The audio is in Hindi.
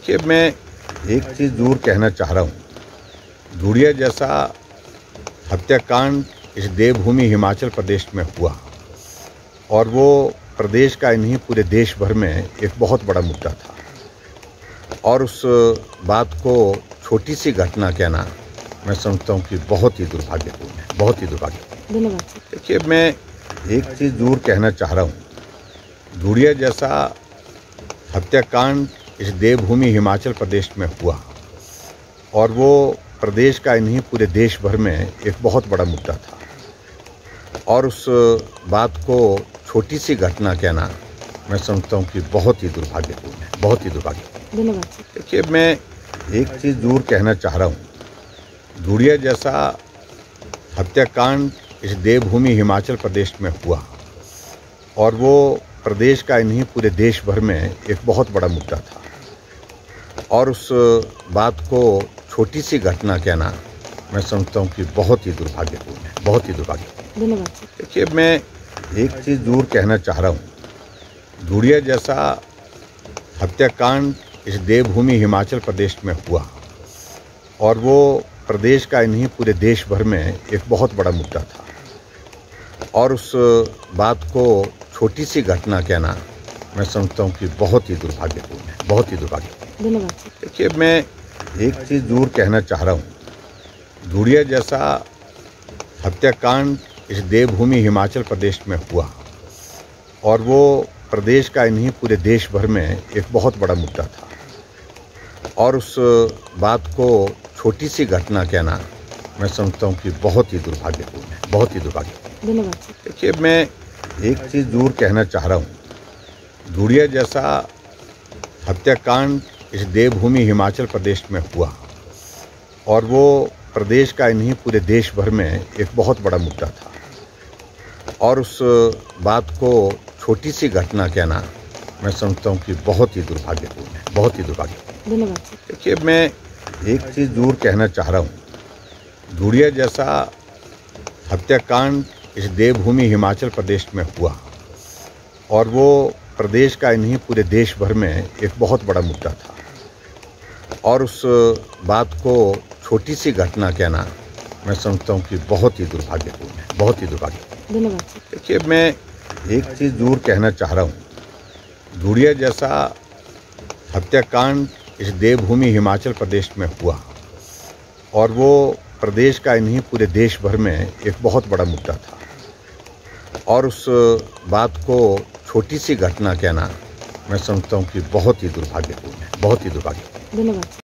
देखिए, मैं एक चीज़ ज़रूर कहना चाह रहा हूँ। धुड़िया जैसा हत्याकांड इस देवभूमि हिमाचल प्रदेश में हुआ और वो प्रदेश का नहीं पूरे देश भर में एक बहुत बड़ा मुद्दा था। और उस बात को छोटी सी घटना कहना मैं समझता हूँ कि बहुत ही दुर्भाग्यपूर्ण है, बहुत ही दुर्भाग्यपूर्ण। धन्यवाद। देखिए, मैं एक चीज़ ज़रूर कहना चाह रहा हूँ। धुड़िया जैसा हत्याकांड इस देवभूमि हिमाचल प्रदेश में हुआ और वो प्रदेश का नहीं पूरे देश भर में एक बहुत बड़ा मुद्दा था। और उस बात को छोटी सी घटना कहना मैं समझता हूँ कि बहुत ही दुर्भाग्यपूर्ण है, बहुत ही दुर्भाग्यपूर्ण। धन्यवाद। देखिए, मैं एक चीज़ ज़रूर कहना चाह रहा हूँ। धुड़िया जैसा हत्याकांड इस देवभूमि हिमाचल प्रदेश में हुआ और वो प्रदेश का नहीं पूरे देश भर में एक बहुत बड़ा मुद्दा था। और उस बात को छोटी सी घटना कहना मैं समझता हूँ कि बहुत ही दुर्भाग्यपूर्ण है, बहुत ही दुर्भाग्यपूर्ण। धन्यवाद। देखिए, मैं एक चीज़ ज़रूर कहना चाह रहा हूँ। धुड़िया जैसा हत्याकांड इस देवभूमि हिमाचल प्रदेश में हुआ और वो प्रदेश का नहीं पूरे देश भर में एक बहुत बड़ा मुद्दा था। और उस बात को छोटी सी घटना कहना मैं समझता हूँ कि बहुत ही दुर्भाग्यपूर्ण है, बहुत ही दुर्भाग्यपूर्ण। धन्यवाद। देखिए, मैं एक चीज़ ज़रूर कहना चाह रहा हूँ। धुड़िया जैसा हत्याकांड इस देवभूमि हिमाचल प्रदेश में हुआ और वो प्रदेश का नहीं पूरे देश भर में एक बहुत बड़ा मुद्दा था। और उस बात को छोटी सी घटना कहना मैं समझता हूँ कि बहुत ही दुर्भाग्यपूर्ण है, बहुत ही दुर्भाग्यपूर्ण। धन्यवाद। देखिए, मैं एक चीज़ ज़रूर कहना चाह रहा हूँ। धुड़िया जैसा हत्याकांड इस देवभूमि हिमाचल प्रदेश में हुआ और वो प्रदेश का नहीं पूरे देश भर में एक बहुत बड़ा मुद्दा था। और उस बात को छोटी सी घटना कहना मैं समझता हूँ कि बहुत ही दुर्भाग्यपूर्ण है, बहुत ही दुर्भाग्यपूर्ण। धन्यवाद। देखिए, मैं एक चीज़ ज़रूर कहना चाह रहा हूँ। धुड़िया जैसा हत्याकांड इस देवभूमि हिमाचल प्रदेश में हुआ और वो प्रदेश का नहीं पूरे देश भर में एक बहुत बड़ा मुद्दा था। और उस बात को छोटी सी घटना कहना मैं समझता हूँ कि बहुत ही दुर्भाग्यपूर्ण है, बहुत ही दुर्भाग्यपूर्ण। धन्यवाद। देखिए, मैं एक चीज़ ज़रूर कहना चाह रहा हूँ। धुड़िया जैसा हत्याकांड इस देवभूमि हिमाचल प्रदेश में हुआ और वो प्रदेश का नहीं पूरे देश भर में एक बहुत बड़ा मुद्दा था। और उस बात को छोटी सी घटना कहना मैं समझता हूँ कि बहुत ही दुर्भाग्यपूर्ण है, बहुत ही दुर्भाग्यपूर्ण। धन्यवाद।